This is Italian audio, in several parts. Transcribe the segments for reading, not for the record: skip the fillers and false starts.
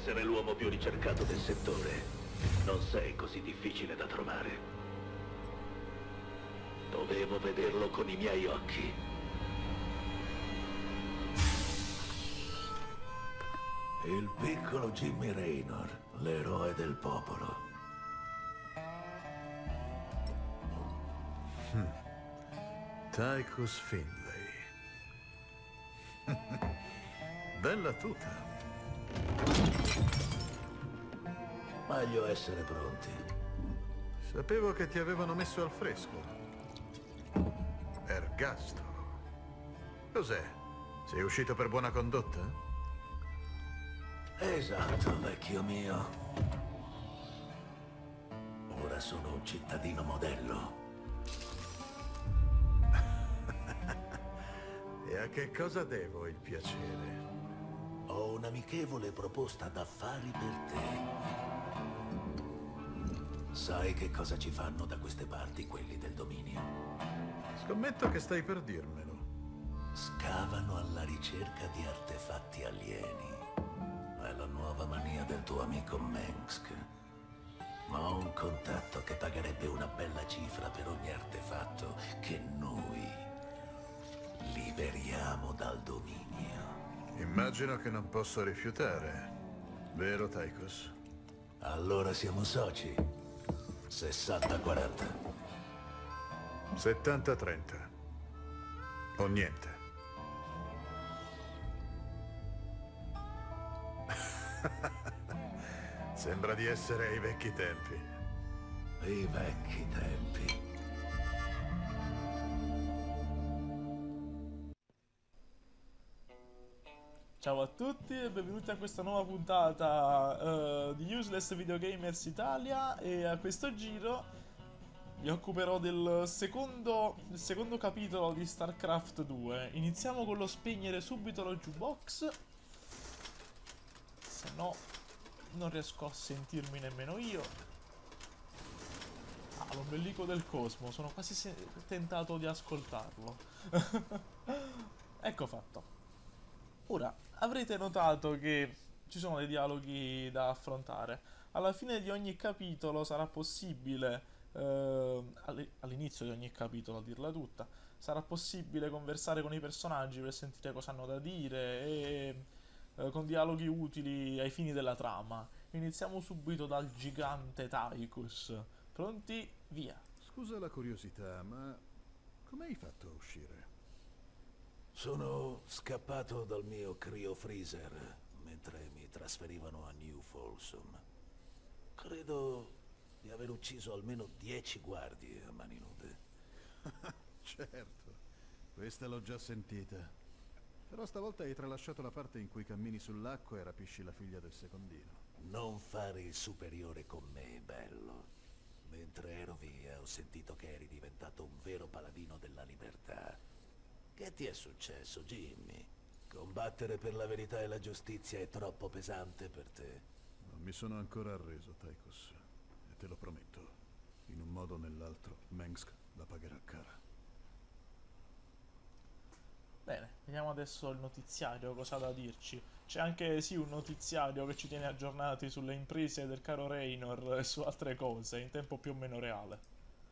essere l'uomo più ricercato del settore, non sei così difficile da trovare. Dovevo vederlo con i miei occhi. Il piccolo Jimmy Raynor, l'eroe del popolo. Tychus Findlay. Bella tuta. Meglio essere pronti. Sapevo che ti avevano messo al fresco. Ergastolo. Cos'è? Sei uscito per buona condotta? Esatto, vecchio mio. Ora sono un cittadino modello. E a che cosa devo il piacere? Ho un'amichevole proposta d'affari per te. Sai che cosa ci fanno da queste parti quelli del dominio? Scommetto che stai per dirmelo. Scavano alla ricerca di artefatti alieni. È la nuova mania del tuo amico Mengsk. Ma ho un contatto che pagherebbe una bella cifra per ogni artefatto che noi liberiamo dal dominio. Immagino che non posso rifiutare. Vero, Tychus? Allora siamo soci. 60-40. 70-30. O niente. Sembra di essere ai vecchi tempi. I vecchi tempi. Ciao a tutti e benvenuti a questa nuova puntata di Useless Videogamers Italia, e a questo giro mi occuperò del secondo capitolo di StarCraft 2. Iniziamo con lo spegnere subito lo jukebox, se no non riesco a sentirmi nemmeno io. Ah, l'ombelico del cosmo, sono quasi tentato di ascoltarlo. Ecco fatto. Ora, avrete notato che ci sono dei dialoghi da affrontare. Alla fine di ogni capitolo sarà possibile, all'inizio di ogni capitolo a dirla tutta, sarà possibile conversare con i personaggi per sentire cosa hanno da dire e con dialoghi utili ai fini della trama. Iniziamo subito dal gigante Tychus. Pronti? Via. Scusa la curiosità, ma come hai fatto a uscire? Sono scappato dal mio cryofreezer mentre mi trasferivano a New Folsom. Credo di aver ucciso almeno 10 guardie a mani nude. Certo, questa l'ho già sentita. Però stavolta hai tralasciato la parte in cui cammini sull'acqua e rapisci la figlia del secondino. Non fare il superiore con me, bello. Mentre ero via ho sentito che eri diventato un vero paladino della libertà. Che ti è successo, Jimmy? Combattere per la verità e la giustizia è troppo pesante per te? Non mi sono ancora arreso, Tychus. E te lo prometto. In un modo o nell'altro, Mengsk la pagherà cara. Bene, vediamo adesso il notiziario, cosa ha da dirci. C'è anche, sì, un notiziario che ci tiene aggiornati sulle imprese del caro Raynor e su altre cose, in tempo più o meno reale.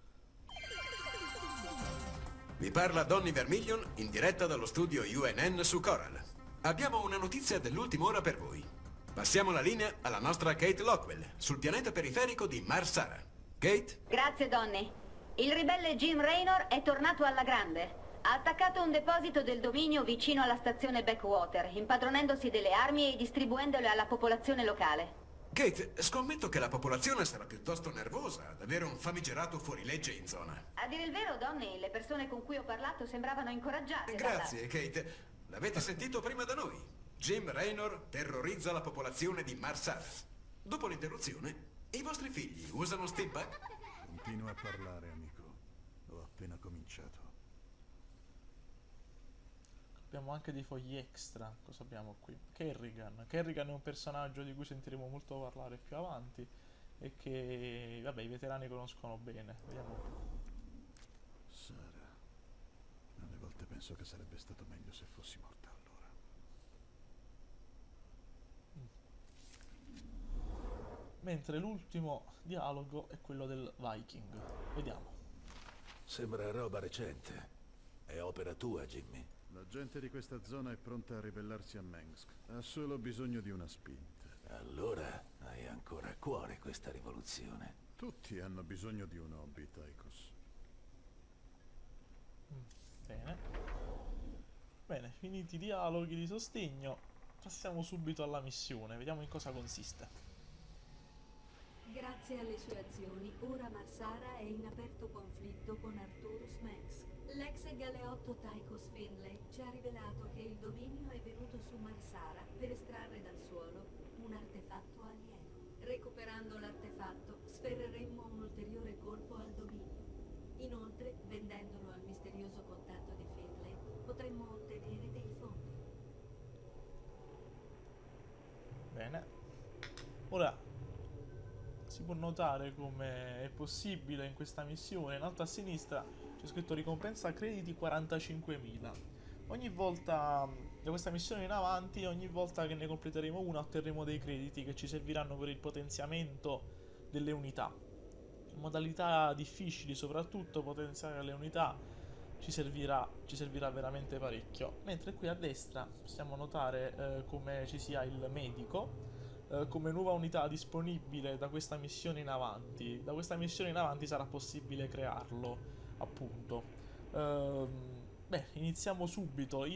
Vi parla Donny Vermilion in diretta dallo studio UNN su Coral. Abbiamo una notizia dell'ultima ora per voi. Passiamo la linea alla nostra Kate Lockwell, sul pianeta periferico di Mars Sara. Kate? Grazie, Donny. Il ribelle Jim Raynor è tornato alla grande. Ha attaccato un deposito del dominio vicino alla stazione Backwater, impadronendosi delle armi e distribuendole alla popolazione locale. Kate, scommetto che la popolazione sarà piuttosto nervosa ad avere un famigerato fuorilegge in zona. A dire il vero, Donny, le persone con cui ho parlato sembravano incoraggiate. Grazie, Kate. L'avete sentito prima da noi. Jim Raynor terrorizza la popolazione di Mars Sara. Dopo l'interruzione, i vostri figli usano Steampack? Continua a parlare, amico. Ho appena cominciato. Abbiamo anche dei fogli extra. Cosa abbiamo qui? Kerrigan. Kerrigan è un personaggio di cui sentiremo molto parlare più avanti e che, vabbè, i veterani conoscono bene. Vediamo. Sara. Alle volte penso che sarebbe stato meglio se fossi morta allora. mentre l'ultimo dialogo è quello del Viking. Vediamo. Sembra roba recente. È opera tua, Jimmy. La gente di questa zona è pronta a ribellarsi a Mengsk. Ha solo bisogno di una spinta. Allora hai ancora a cuore questa rivoluzione. Tutti hanno bisogno di un hobby, Tychus. Bene. Bene, finiti i dialoghi di sostegno, passiamo subito alla missione. Vediamo in cosa consiste. Grazie alle sue azioni, ora Marsara è in aperto conflitto con Arturus Mengsk. L'ex galeotto Tychus Finlay ci ha rivelato che il dominio è venuto su Marsara per estrarre dal suolo un artefatto alieno. Recuperando l'artefatto, sferreremmo un ulteriore colpo al dominio. Inoltre, vendendolo al misterioso contatto di Finlay, potremmo ottenere dei fondi. Bene. Ora si può notare come è possibile in questa missione, in alto a sinistra c'è scritto ricompensa crediti 45.000. Ogni volta da questa missione in avanti, ogni volta che ne completeremo una, otterremo dei crediti che ci serviranno per il potenziamento delle unità. In modalità difficili, soprattutto potenziare le unità ci servirà veramente parecchio. Mentre qui a destra possiamo notare come ci sia il medico come nuova unità disponibile da questa missione in avanti. Da questa missione in avanti sarà possibile crearlo, appunto. Beh, iniziamo subito.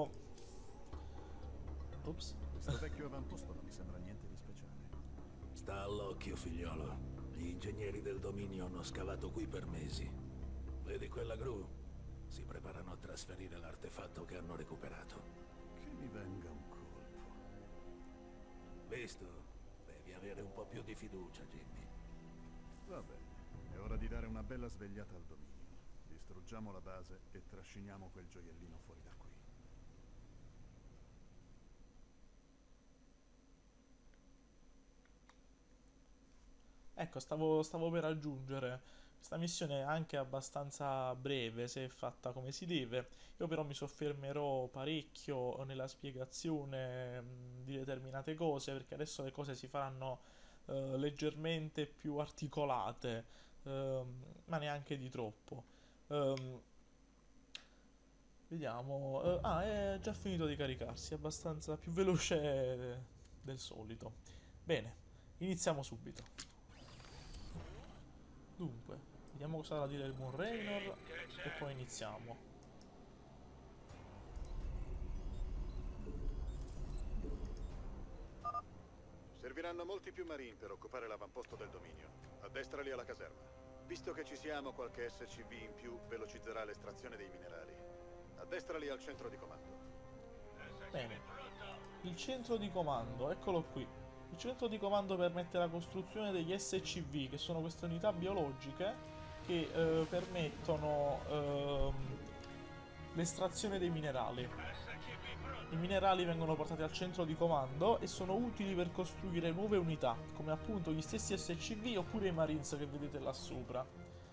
Ops. Questo vecchio avamposto non mi sembra niente di speciale. Sta all'occhio, figliolo. Gli ingegneri del dominio hanno scavato qui per mesi. Vedi quella gru? Si preparano a trasferire l'artefatto che hanno recuperato. Che mi venga un colpo. Visto? Devi avere un po' più di fiducia, Jimmy. Va bene, è ora di dare una bella svegliata al dominio. Distruggiamo la base e trasciniamo quel gioiellino fuori da qui. Ecco, stavo per aggiungere. Questa missione è anche abbastanza breve se è fatta come si deve. Io però mi soffermerò parecchio nella spiegazione di determinate cose, perché adesso le cose si faranno leggermente più articolate, ma neanche di troppo. Vediamo. È già finito di caricarsi, abbastanza più veloce del solito. Bene, iniziamo subito. Dunque, vediamo cosa ha da dire il buon Raynor e poi iniziamo. Serviranno molti più marine per occupare l'avamposto del dominio. Addestrali alla caserma. Visto che ci siamo, qualche SCV in più velocizzerà l'estrazione dei minerali. Addestrali al centro di comando. Bene, il centro di comando, eccolo qui. Il centro di comando permette la costruzione degli SCV, che sono queste unità biologiche che permettono l'estrazione dei minerali. I minerali vengono portati al centro di comando e sono utili per costruire nuove unità, come appunto gli stessi SCV oppure i Marines che vedete là sopra.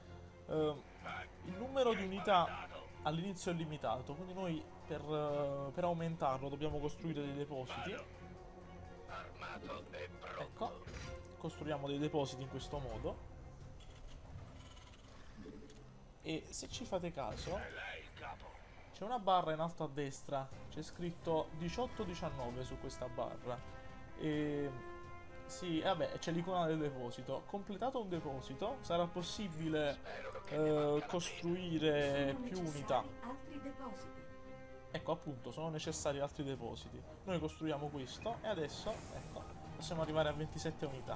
Il numero di unità all'inizio è limitato, quindi noi per aumentarlo dobbiamo costruire dei depositi. Ecco, costruiamo dei depositi in questo modo. E se ci fate caso, c'è una barra in alto a destra, c'è scritto 18-19 su questa barra. E sì, vabbè, c'è l'icona del deposito. Completato un deposito, sarà possibile costruire più unità. Altri depositi. Ecco, appunto, sono necessari altri depositi. Noi costruiamo questo e adesso, ecco, possiamo arrivare a 27 unità.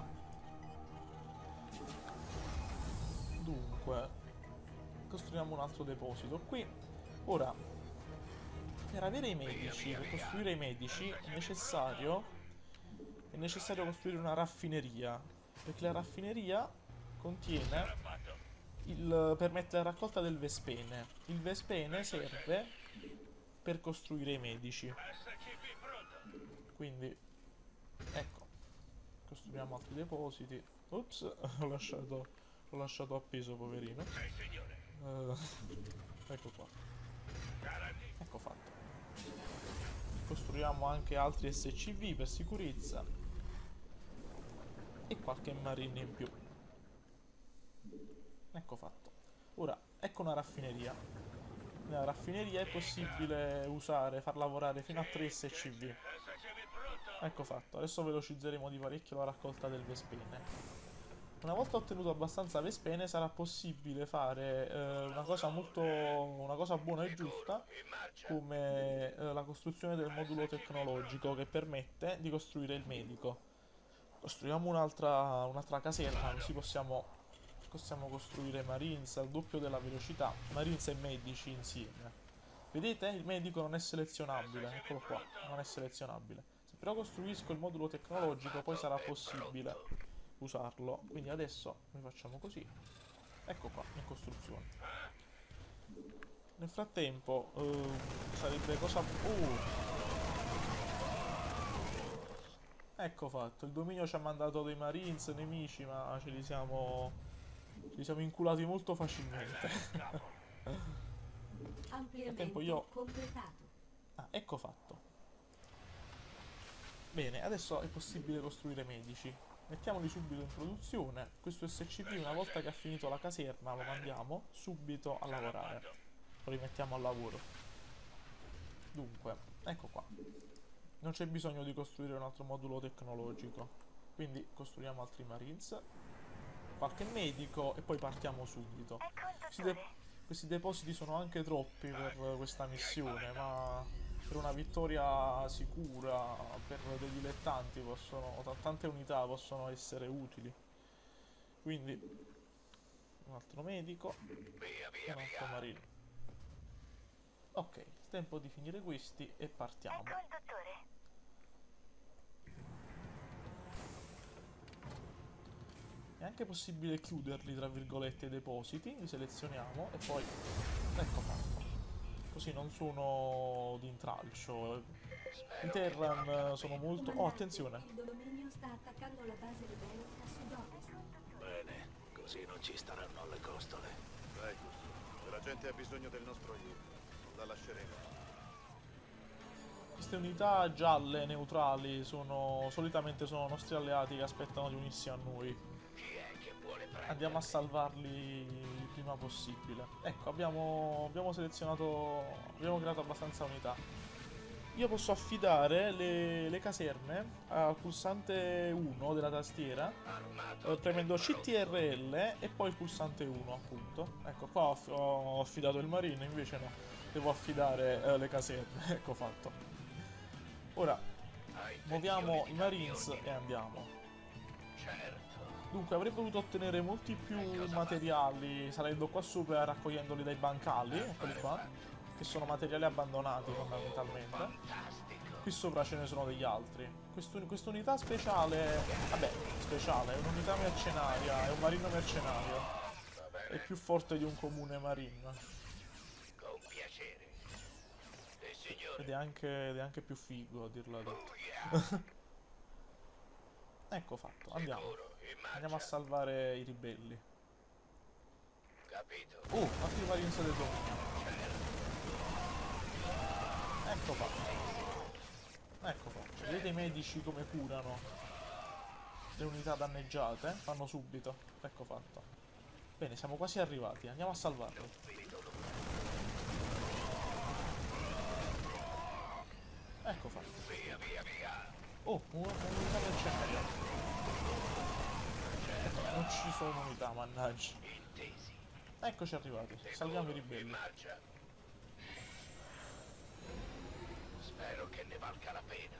Dunque, costruiamo un altro deposito qui. Ora, per avere i medici, per costruire i medici, è necessario costruire una raffineria, perché la raffineria contiene permette la raccolta del Vespene. Il Vespene serve per costruire i medici. Quindi, ecco, costruiamo altri depositi. Ops, l'ho lasciato appeso, poverino. Ecco qua. Ecco fatto. Costruiamo anche altri SCV per sicurezza. e qualche marine in più. Ecco fatto. Ora, ecco una raffineria. Nella raffineria è possibile far lavorare fino a 3 SCV. Ecco fatto. Adesso velocizzeremo di parecchio la raccolta del Vespene. Una volta ottenuto abbastanza Vespene sarà possibile fare una cosa buona e giusta, come la costruzione del modulo tecnologico che permette di costruire il medico. Costruiamo un'altra caserma, così possiamo costruire Marines al doppio della velocità, Marines e medici insieme. Vedete? Il medico non è selezionabile, eccolo qua, non è selezionabile. Se però costruisco il modulo tecnologico poi sarà possibile usarlo, quindi adesso noi facciamo così, ecco qua, in costruzione. Nel frattempo sarebbe cosa... ecco fatto, il dominio ci ha mandato dei marines nemici, ma ce li siamo inculati molto facilmente. Ampliamento completato. Ecco fatto. Bene, adesso è possibile costruire medici. Mettiamoli subito in produzione. Questo SCP, una volta che ha finito la caserma, lo mandiamo subito a lavorare. Lo rimettiamo al lavoro. Dunque, ecco qua. Non c'è bisogno di costruire un altro modulo tecnologico. Quindi costruiamo altri Marines, qualche medico e poi partiamo subito. Questi depositi sono anche troppi per questa missione, ma per una vittoria sicura, per dei dilettanti tante unità possono essere utili. Quindi un altro medico e un altro marino. Ok, tempo di finire questi e partiamo. È anche possibile chiuderli, tra virgolette, i depositi, li selezioniamo e poi ecco fatto. Così non sono di intralcio. I Terran sono molto... Oh, attenzione! Il dominio sta attaccando la base ribellica a sud-ovest. Bene, così non ci staranno alle costole. Ecco, se la gente ha bisogno del nostro aiuto, la lasceremo. Queste unità gialle, neutrali, solitamente sono nostri alleati che aspettano di unirsi a noi. Andiamo a salvarli il prima possibile. Ecco, abbiamo creato abbastanza unità. Io posso affidare le caserme al pulsante 1 della tastiera, premendo CTRL e poi il pulsante 1, appunto. Ecco, qua ho affidato il marine, invece no, devo affidare le caserme. Ecco fatto. Ora muoviamo i marines e andiamo. Dunque avrei potuto ottenere molti più materiali salendo qua sopra e raccogliendoli dai bancali, eccoli qua, che sono materiali abbandonati fondamentalmente. Qui sopra ce ne sono degli altri. Quest'unità speciale, vabbè, speciale, è un'unità mercenaria, è un marino mercenario. È più forte di un comune marino. Ed è anche più figo, a dirla tutta. Ecco fatto, andiamo. Andiamo a salvare i ribelli. Altri marines del dominio. Ecco fatto. Ecco fatto. Vedete i medici come curano le unità danneggiate? Fanno subito. Ecco fatto. Bene, siamo quasi arrivati. Andiamo a salvarli. Ecco fatto. Un'unità mercenaria. Non ci sono unità, mannaggia. Eccoci arrivati. Salviamo i ribelli. Spero che ne valga la pena.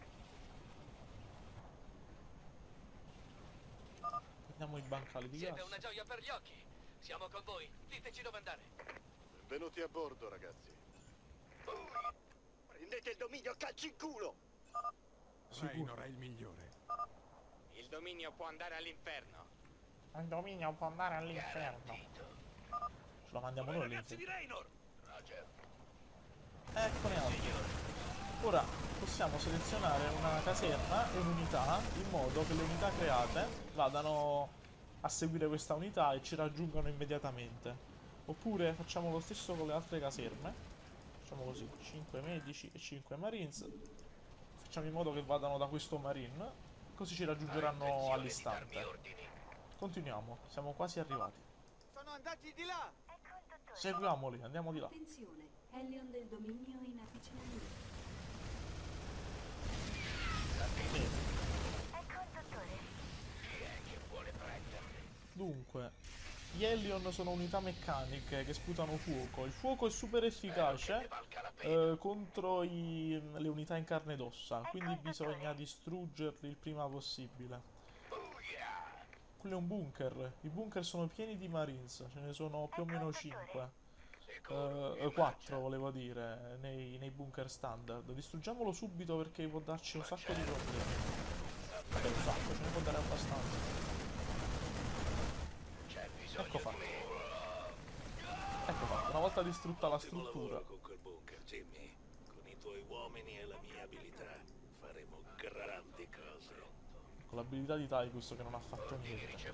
Prendiamo i bancali di gas. Siete una gioia per gli occhi. Siamo con voi. Diteci dove andare. Benvenuti a bordo, ragazzi. Prendete il dominio a calci in culo! Raynor è il migliore. Il dominio può andare all'inferno. Il dominio può andare all'inferno. Ce lo mandiamo noi all'inferno. Eccone altri. Ora possiamo selezionare una caserma e un'unità in modo che le unità create vadano a seguire questa unità e ci raggiungano immediatamente. Oppure facciamo lo stesso con le altre caserme. Facciamo così, 5 medici e 5 marines. Facciamo in modo che vadano da questo marine Così ci raggiungeranno all'istante. Continuiamo, siamo quasi arrivati. Sono andati di là! Seguiamoli, andiamo di là. Attenzione, Hellion del dominio in avvicinamento. Dunque, gli Hellion sono unità meccaniche che sputano fuoco. Il fuoco è super efficace contro le unità in carne ed ossa, quindi bisogna distruggerli il prima possibile. Quello è un bunker. I bunker sono pieni di Marines, ce ne sono più o meno 5. 4 volevo dire, nei bunker standard. Distruggiamolo subito perché può darci un sacco di problemi. Un sacco, ce ne può dare abbastanza. Ecco fatto. Ecco fatto, una volta distrutta la struttura. Con quel bunker, Jimmy. Con i tuoi uomini e la mia abilità faremo grandi cose. Con l'abilità di Tychus che non ha fatto niente.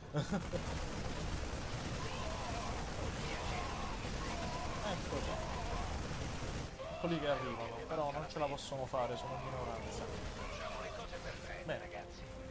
Ecco qua. Quelli che arrivano, però non ce la possono fare, sono in minoranza. Bene.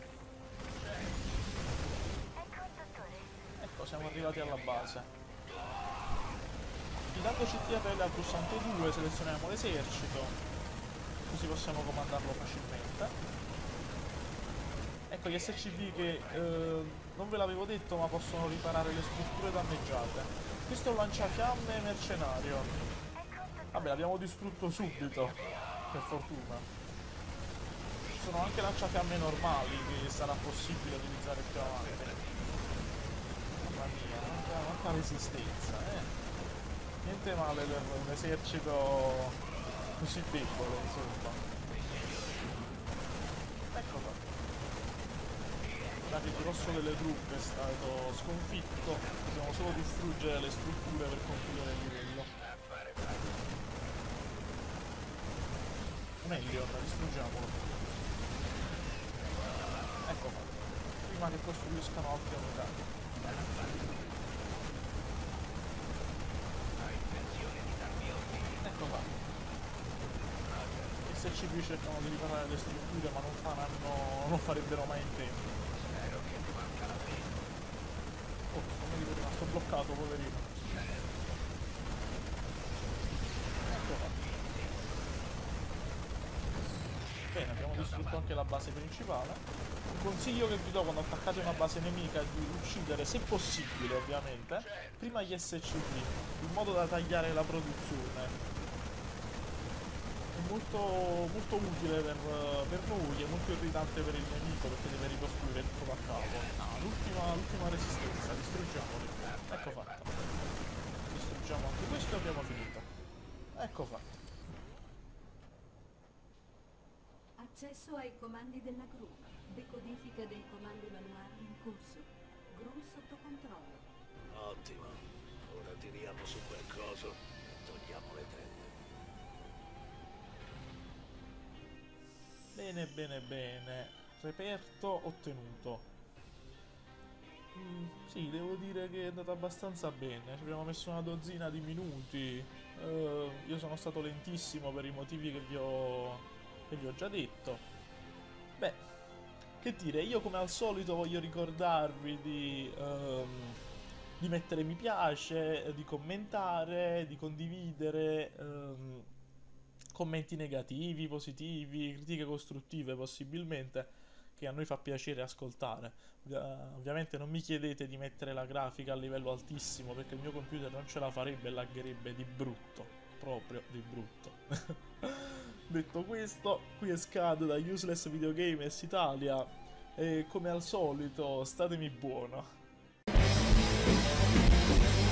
Ecco, siamo arrivati alla base. Affidando CTRL al pulsante 2 selezioniamo l'esercito, così possiamo comandarlo facilmente. Ecco gli SCV che non ve l'avevo detto, ma possono riparare le strutture danneggiate. Questo è un lanciafiamme mercenario. Vabbè, l'abbiamo distrutto subito, per fortuna. Ci sono anche lanciafiamme normali che sarà possibile utilizzare più avanti. Mamma mia, quanta resistenza, Niente male per un esercito così piccolo, insomma. Ecco qua. Il grosso delle truppe è stato sconfitto, dobbiamo solo distruggere le strutture per concludere il livello. Un Hellion, distruggiamolo. Ecco qua. Prima che costruiscano altre unità. Ecco qua. I SCP cercano di riparare le strutture ma non farebbero mai in tempo. Oh, sono rimasto bloccato, poverino. Ecco qua. Bene, abbiamo distrutto anche la base principale. Un consiglio che vi do quando attaccate una base nemica è di uccidere, se possibile ovviamente, prima gli SCV, in modo da tagliare la produzione. È molto utile per noi, è molto irritante per il nemico perché deve ricostruire tutto da capo. L'ultima resistenza, distruggiamoli. Ecco fatto. Distruggiamo anche questo e abbiamo finito. Ecco fatto. Accesso ai comandi della GRU. Decodifica dei comandi manuali in corso. GRU sotto controllo. Ottimo. Ora tiriamo su quel coso e togliamo le tende. Bene, bene, bene. Reperto ottenuto. Sì, devo dire che è andata abbastanza bene. Ci abbiamo messo una dozzina di minuti. Io sono stato lentissimo per i motivi che vi ho già detto. Beh, che dire, io come al solito voglio ricordarvi di mettere mi piace, di commentare, di condividere. Commenti negativi, positivi, critiche costruttive possibilmente, che a noi fa piacere ascoltare. Ovviamente non mi chiedete di mettere la grafica a livello altissimo perché il mio computer non ce la farebbe e laggerebbe di brutto, proprio di brutto. Detto questo, qui è Scad da Useless Videogamers Italia e come al solito statemi buono.